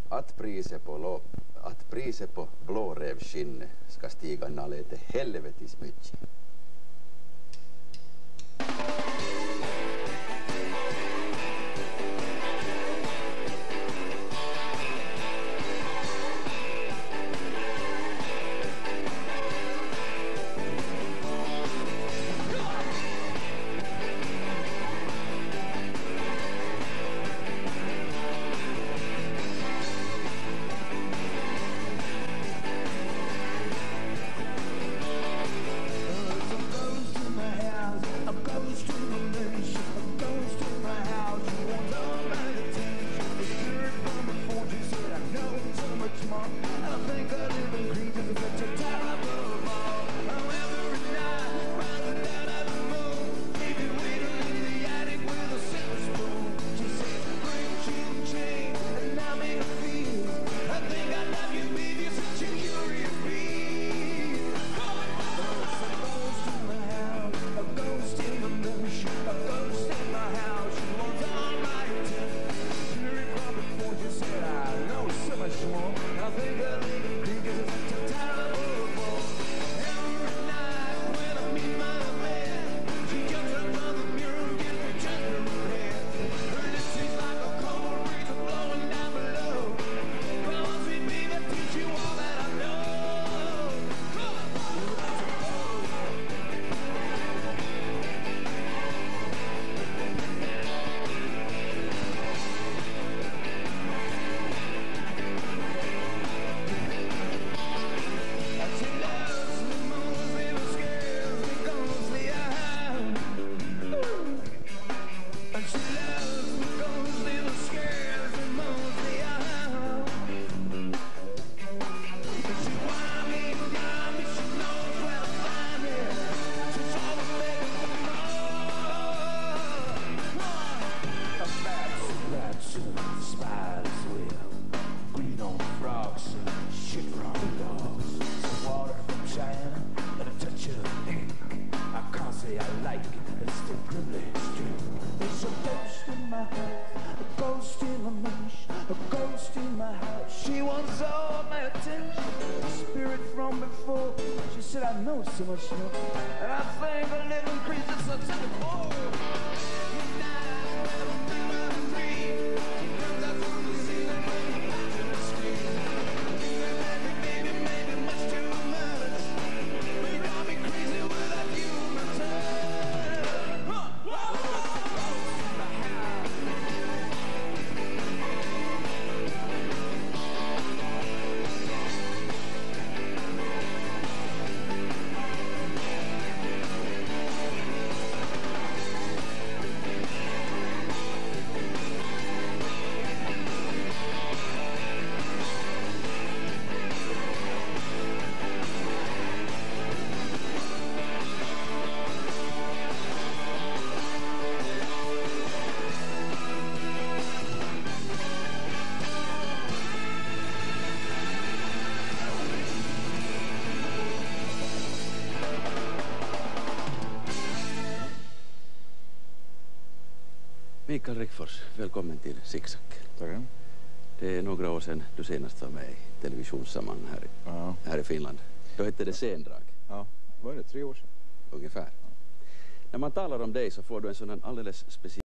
att priset på blårävskinn ska stiga nalete helvetis mycket. So much more, and I think a living creature such a oh. Mikael Rickfors, välkommen till Zigzag. Tackar. Det är några år sedan du senast var med i televisionssammanhang här i Finland. Då hette det Scendrag. Ja, var det 3 år sedan? Ungefär. Ja. När man talar om dig så får du en sån alldeles speciell